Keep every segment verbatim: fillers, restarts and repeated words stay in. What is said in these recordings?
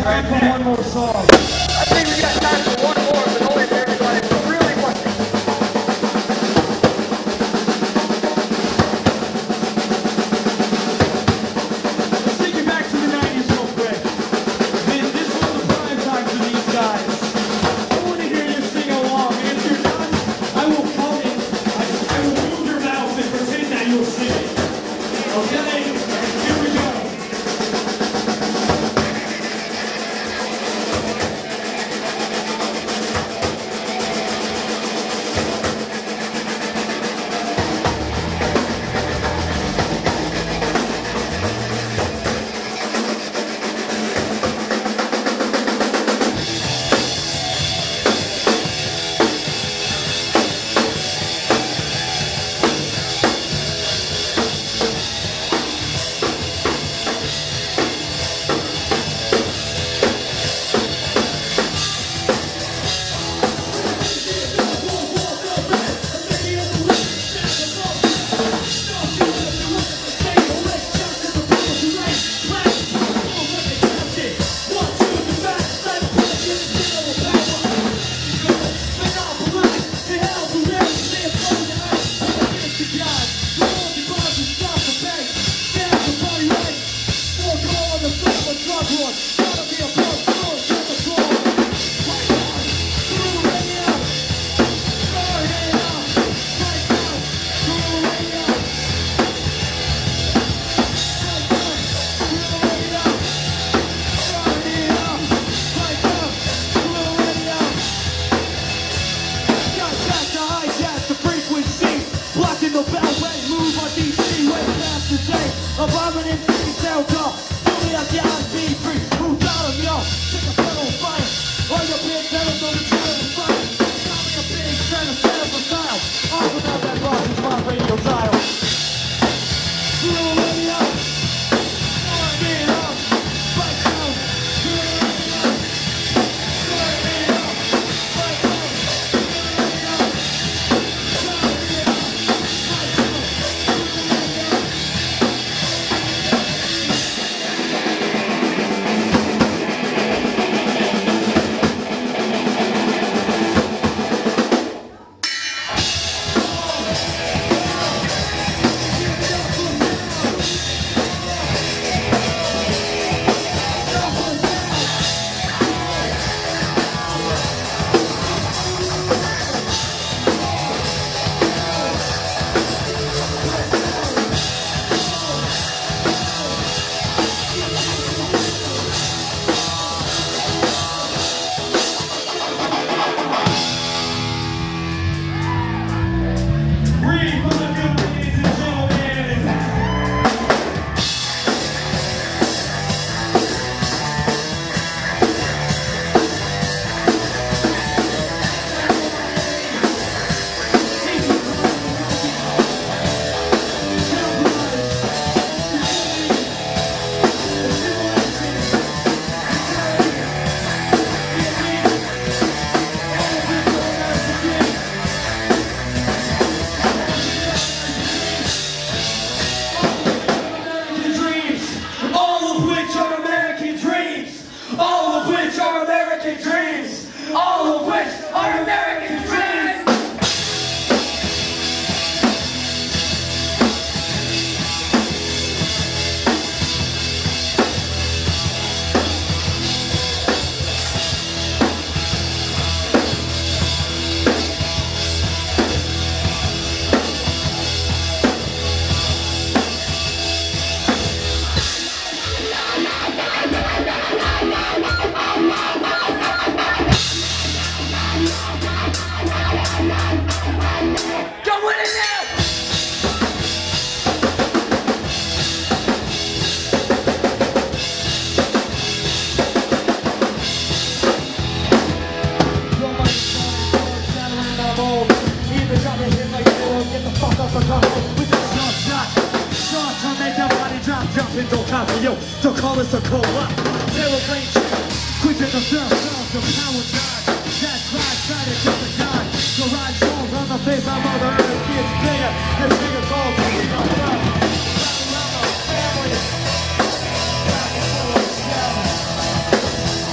time for one more song. I think we got time for one more, but only if everybody really wants it. Let's take you back to the nineties real quick. Man, this was the prime time for these guys. I want to hear you sing along. And if you're done, I will count it. I, I will move your mouth and pretend that you'll sing it. Okay? Here we go. Don't call this a co-op. Zero brain chill. Quick in the third sound, the power dies. That's right, side is just a gun. So ride songs on the face of Mother Earth gets bigger. This nigga calls me the first. Family.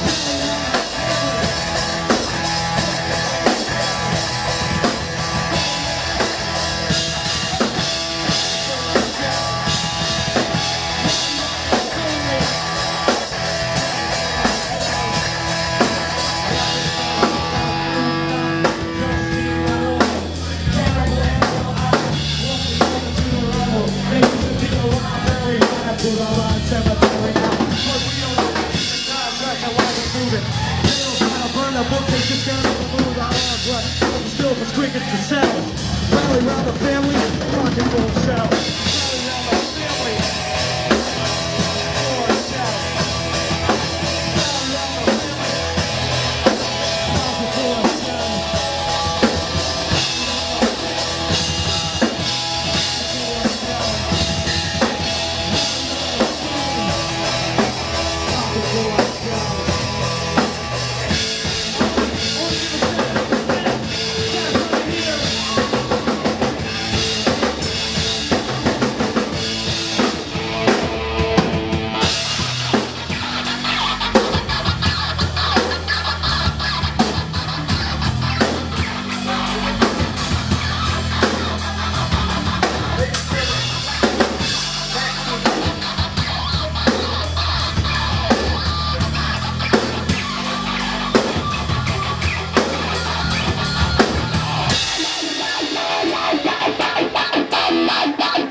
a bookcase, just got on the moon, I love what still for crickets to sell. Rally around the family, rockin' for himself. Rally around the family, for himself. Rally around the family, rockin' for himself.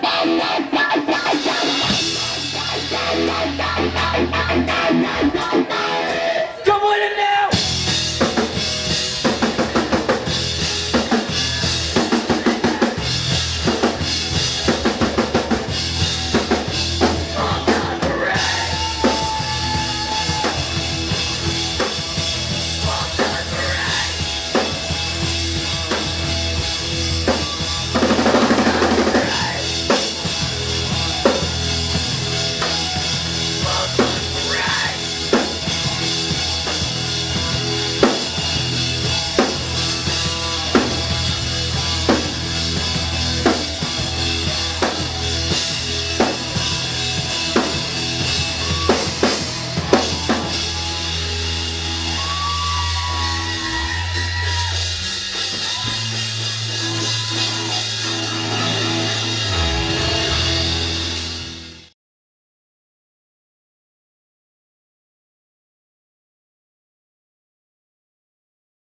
Bye.